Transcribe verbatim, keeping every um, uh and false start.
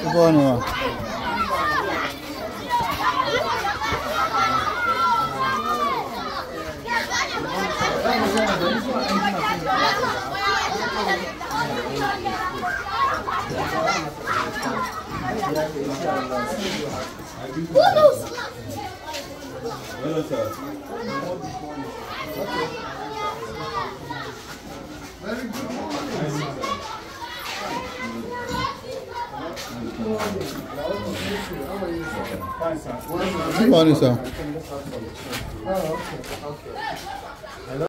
Good morning, ma. Hello, sir. Very good morning. Good morning, sir. Oh, okay, okay.